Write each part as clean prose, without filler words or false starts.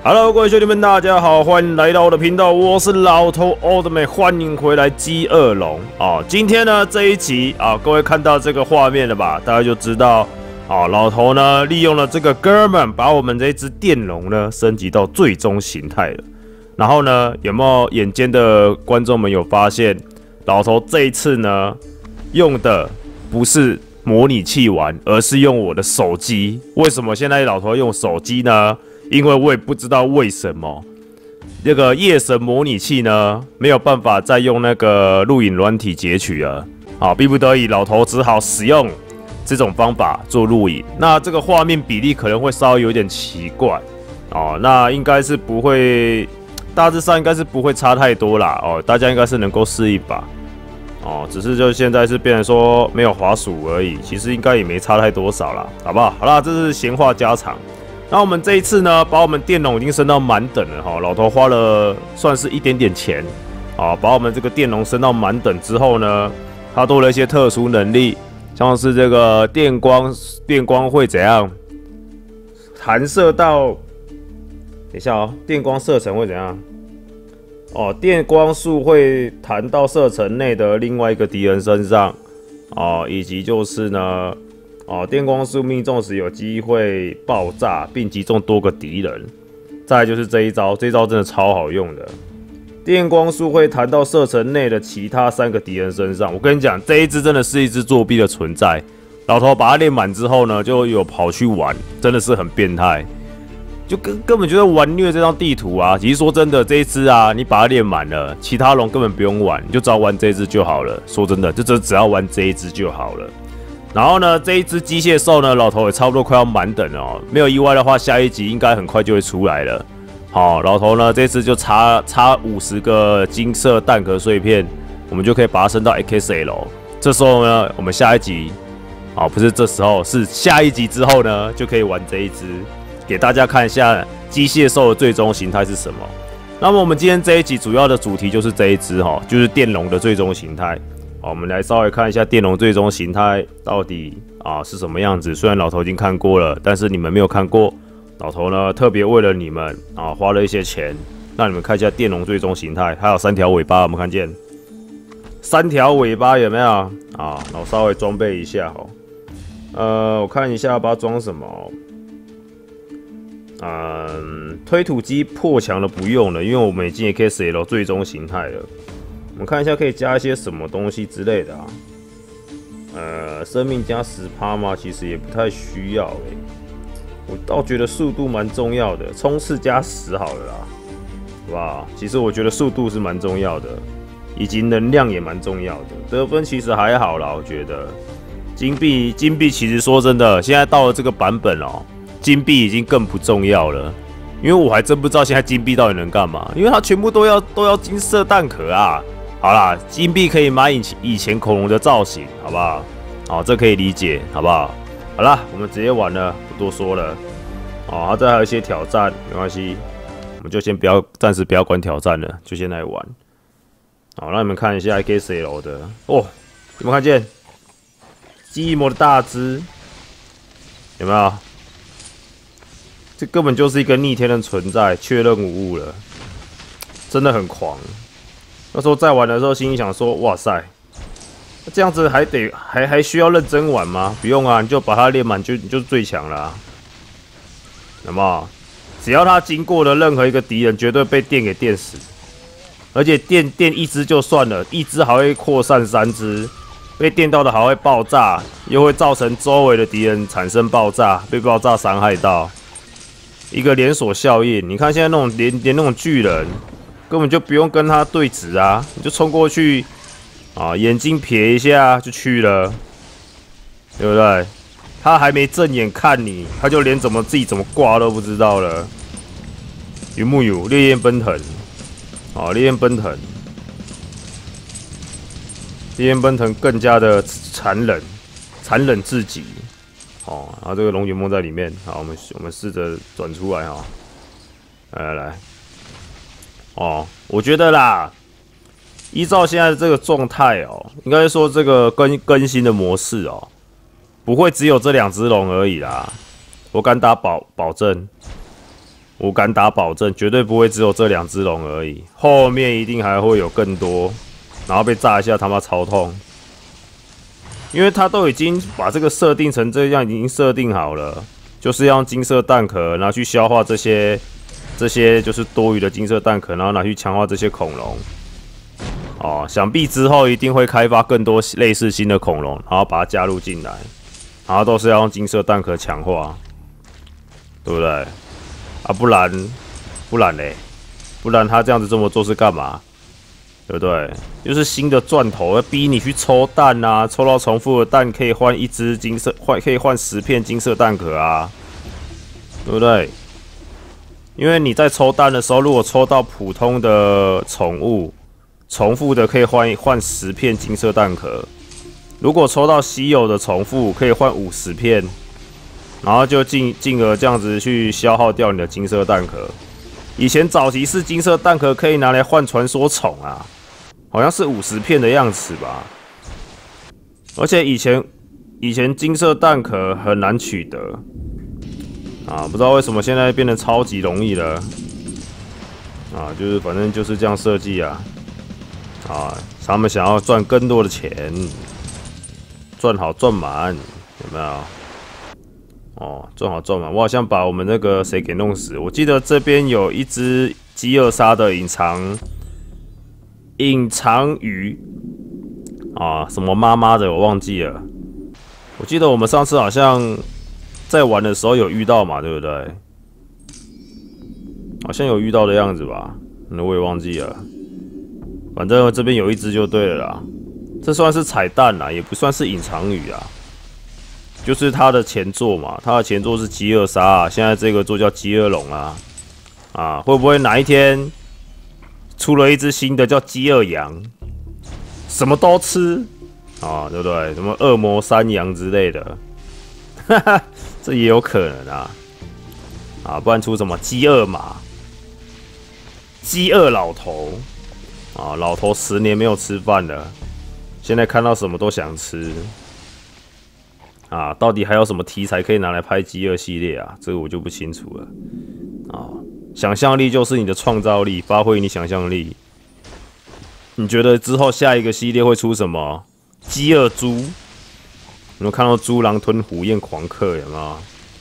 Hello， 各位兄弟们，大家好，欢迎来到我的频道，我是老头 Oldman， 欢迎回来饥饿龙啊！今天呢这一集啊，各位看到这个画面了吧？大家就知道啊，老头呢利用了这个哥们，把我们这只电龙呢升级到最终形态了。然后呢，有没有眼尖的观众们有发现，老头这一次呢用的不是模拟器玩，而是用我的手机。为什么现在老头用手机呢？因为我也不知道为什么那个夜神模拟器呢没有办法再用那个录影软体截取了，好，逼不得已，老头只好使用这种方法做录影。那这个画面比例可能会稍微有点奇怪哦，那应该是不会，大致上应该是不会差太多啦哦，大家应该是能够试一把哦，只是就现在是变成说没有滑鼠而已，其实应该也没差太多少啦，好不好？好啦，这是闲话家常。那我们这一次呢，把我们电龙已经升到满等了哈，老头花了算是一点点钱啊，把我们这个电龙升到满等之后呢，它多了一些特殊能力，像是这个电光会怎样弹射到，等一下哦，电光射程会怎样？哦，电光束会弹到射程内的另外一个敌人身上哦，以及就是呢。哦，电光束命中时有机会爆炸，并击中多个敌人。再来就是这一招，这一招真的超好用的。电光束会弹到射程内的其他3个敌人身上。我跟你讲，这一只真的是一只作弊的存在。老头把它练满之后呢，就有跑去玩，真的是很变态，就根本就在玩虐这张地图啊。其实说真的，这一只啊，你把它练满了，其他龙根本不用玩，你就只要玩这一只就好了。说真的，就只要玩这一只就好了。然后呢，这一只机械兽呢，老头也差不多快要满等了哦。没有意外的话，下一集应该很快就会出来了。好，老头呢，这次就差50个金色蛋壳碎片，我们就可以把它升到 XL。这时候呢，我们下一集，啊，不是这时候，是下一集之后呢，就可以玩这一只，给大家看一下机械兽的最终形态是什么。那么我们今天这一集主要的主题就是这一只哈，就是电龙的最终形态。好，我们来稍微看一下电龙最终形态到底是什么样子。虽然老头已经看过了，但是你们没有看过，老头呢特别为了你们花了一些钱，让你们看一下电龙最终形态。还有3条尾巴，有没有看见？3条尾巴有没有啊？我稍微装备一下哦。我看一下把它装什么。推土机破墙的不用了，因为我们已经 XL 最终形态了。我们看一下可以加一些什么东西之类的生命加10%吗？其实也不太需要我倒觉得速度蛮重要的，冲刺加10好了啦，好不好？其实我觉得速度是蛮重要的，以及能量也蛮重要的。得分其实还好啦，我觉得。金币其实说真的，现在到了这个版本金币已经更不重要了。因为我还真不知道现在金币到底能干嘛，因为它全部都要金色蛋壳啊。好啦，金币可以买以前恐龙的造型，好不好？好，这可以理解，好不好？好啦，我们直接玩了，不多说了。它这还有一些挑战，没关系，我们就先暂时不要管挑战了，就先来玩。好，让你们看一下 XL 的哦，有没有看见记忆魔的大只？有没有？这根本就是一个逆天的存在，确认无误了，真的很狂。那时候在玩的时候，心里想说：“哇塞，这样子还需要认真玩吗？不用啊，你就把它练满，你就是最强了有没有？只要他经过的任何一个敌人，绝对被电给电死，而且电1只就算了，1只还会扩散3只，被电到的还会爆炸，又会造成周围的敌人产生爆炸，被爆炸伤害到，一个连锁效应。你看现在那种连那种巨人。”根本就不用跟他对峙啊，你就冲过去眼睛瞥一下就去了，对不对？他还没正眼看你，他就连自己怎么挂都不知道了。有木有烈焰奔腾？烈焰奔腾，烈焰奔腾更加的残忍至极。然后这个龙卷风在里面，好，我们试着转出来来。我觉得啦，依照现在的这个状态应该说这个更新的模式不会只有这2只龙而已啦，我敢打保证。 我敢打保证，绝对不会只有这2只龙而已，后面一定还会有更多，然后被炸一下他妈超痛，因为他都已经把这个设定成这样，已经设定好了，就是要用金色蛋壳拿去消化这些就是多余的金色蛋壳，然后拿去强化这些恐龙。哦，想必之后一定会开发更多类似新的恐龙，然后把它加入进来，然后都是要用金色蛋壳强化，对不对？啊，不然嘞，不然他这样子这么做是干嘛？对不对？就是新的钻头，要逼你去抽蛋啊，抽到重复的蛋可以换1只金色，可以换10片金色蛋壳啊，对不对？因为你在抽蛋的时候，如果抽到普通的宠物，重复的可以换10片金色蛋壳；如果抽到稀有的重复，可以换50片，然后就进而这样子去消耗掉你的金色蛋壳。以前早期是金色蛋壳可以拿来换传说宠啊，好像是50片的样子吧。而且以前金色蛋壳很难取得啊，不知道为什么现在变得超级容易了啊，就是反正就是这样设计啊。啊，他们想要赚更多的钱，赚好赚满，有没有？哦，赚好赚满。我好像把我们那个谁给弄死。我记得这边有一只饥饿鲨的隐藏鱼啊，什么妈妈的我忘记了。我记得我们上次好像在玩的时候有遇到嘛，对不对？好像有遇到的样子吧，那我也忘记了。反正这边有一只就对了啦，这算是彩蛋啦，也不算是隐藏鱼啊，就是它的前作嘛，它的前作是饥饿鲨啊，现在这个作叫饥饿龙啊，啊，会不会哪一天出了一只新的叫饥饿羊，什么都吃啊，对不对？什么恶魔山羊之类的，哈哈，这也有可能啊，啊，不然出什么饥饿马、饥饿老头。啊，老头10年没有吃饭了，现在看到什么都想吃。啊，到底还有什么题材可以拿来拍饥饿系列啊？这个我就不清楚了。啊，想象力就是你的创造力，发挥你想象力。你觉得之后下一个系列会出什么？饥饿猪？有没有看到猪狼吞虎咽狂嗑？有没有？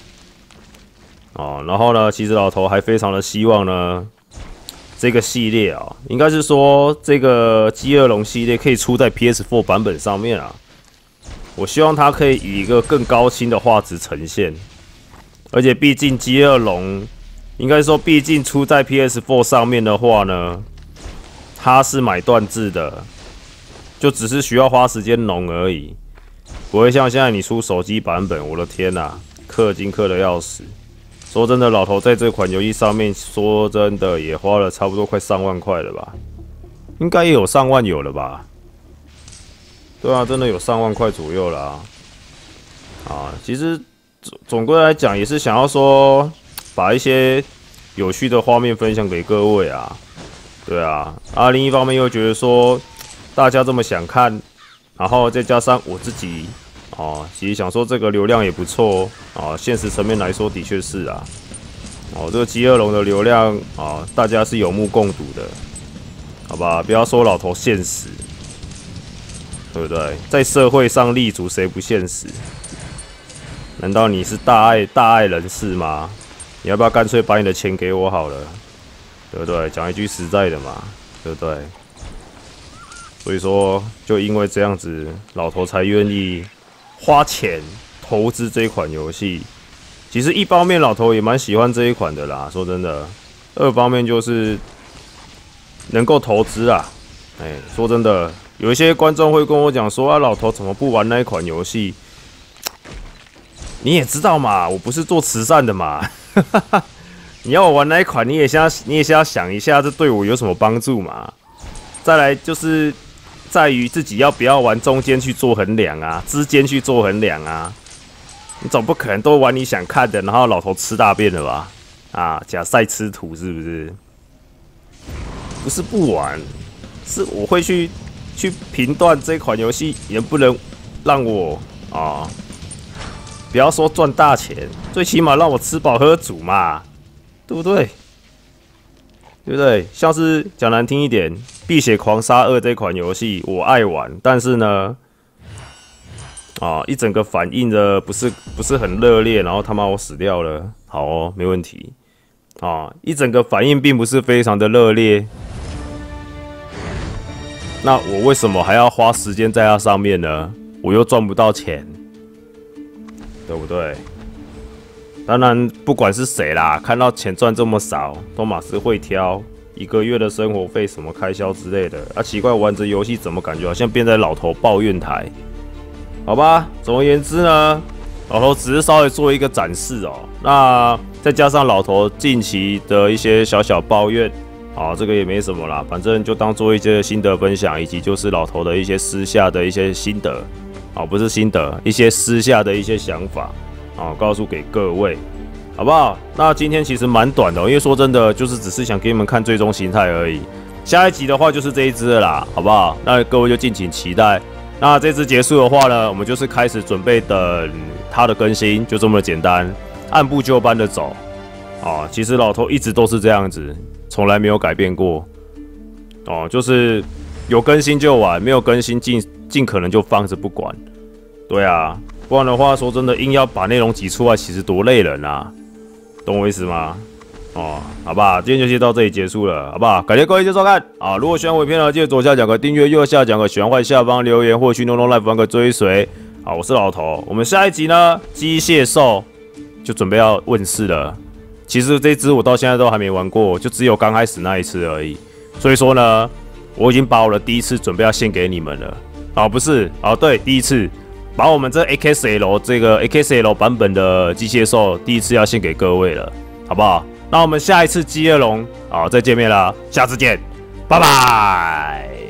哦，然后呢，其实老头还非常的希望呢。这个系列啊，应该是说这个饥饿龙系列可以出在 PS4 版本上面啊。我希望它可以以一个更高清的画质呈现，而且毕竟饥饿龙，应该说毕竟出在 PS4 上面的话呢，它是买断制的，就只是需要花时间弄而已，不会像现在你出手机版本，我的天哪，氪金氪的要死。说真的，老头在这款游戏上面，说真的也花了差不多快上万块了吧？应该也有上万有了吧？对啊，真的有上万块左右了啊！啊，其实总归来讲，也是想要说，把一些有趣的画面分享给各位啊。对啊，另一方面又觉得说，大家这么想看，然后再加上我自己。哦，其实想说这个流量也不错哦，现实层面来说的确是啊。哦，这个饥饿龙的流量啊，大家是有目共睹的，好吧？不要说老头现实，对不对？在社会上立足，谁不现实？难道你是大爱人士吗？你要不要干脆把你的钱给我好了？对不对？讲一句实在的嘛，对不对？所以说，就因为这样子，老头才愿意花钱投资这一款游戏。其实一方面老头也蛮喜欢这一款的啦，说真的。二方面就是能够投资啊。说真的，有一些观众会跟我讲说啊，老头怎么不玩那一款游戏？你也知道嘛，我不是做慈善的嘛。你要我玩那一款，你也先要想一下，这对我有什么帮助嘛？再来就是在于自己要不要玩中间去做衡量啊，之间去做衡量啊。你总不可能都玩你想看的，然后老头吃大便了吧？啊，假赛吃土是不是？不是不玩，是我会去评断这款游戏能不能让我不要说赚大钱，最起码让我吃饱喝足嘛。 对不对？对不对？像是讲难听一点，《碧血狂杀2》这款游戏我爱玩，但是呢，一整个反应的不是很热烈，然后他妈我死掉了，好哦，没问题。一整个反应并不是非常的热烈，那我为什么还要花时间在它上面呢？我又赚不到钱，对不对？当然，不管是谁啦，看到钱赚这么少，都马是会挑1个月的生活费、什么开销之类的。奇怪，玩这游戏怎么感觉好像变在老头抱怨台？好吧，总而言之呢，老头只是稍微做一个展示哦。那再加上老头近期的一些小小抱怨，这个也没什么啦，反正就当做一些心得分享，以及就是老头的一些私下的一些心得，不是心得，一些私下的一些想法。告诉给各位，好不好？那今天其实蛮短的因为说真的，就是只是想给你们看最终形态而已。下一集的话就是这一支了啦，好不好？那各位就敬请期待。那这支结束的话呢，我们就是开始准备等它的更新，就这么的简单，按部就班的走。其实老头一直都是这样子，从来没有改变过。就是有更新就玩，没有更新尽可能就放着不管。对啊。不然的话，说真的，硬要把内容挤出来，其实多累人啊，懂我意思吗？好吧，今天就先到这里结束了，好不好？感谢各位收看如果喜欢我影片呢，记得左下角个订阅，右下角个喜欢，或下方留言，或去NoNo Live 放个追随。我是老头，我们下一集呢，机械兽就准备要问世了。其实这支我到现在都还没玩过，就只有刚开始那一次而已。所以说呢，我已经把我的第一次准备要献给你们了。不是，对，第一次。把我们这 AKSL 这个 AKSL 版本的机械兽第一次要献给各位了，好不好？那我们下一次饥饿龙再见面啦，下次见，拜拜。